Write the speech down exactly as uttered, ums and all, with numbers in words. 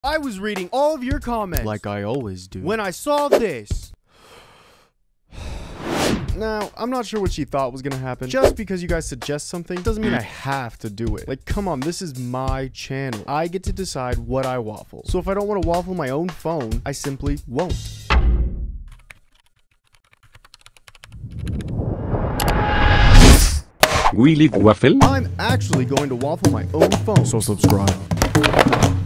I was reading all of your comments, like I always do, when I saw this. Now, I'm not sure what she thought was gonna happen. Just because you guys suggest something doesn't mean I have to do it. Like, come on, this is my channel. I get to decide what I waffle. So if I don't want to waffle my own phone, I simply won't. We live waffle. I'm actually going to waffle my own phone. so subscribe.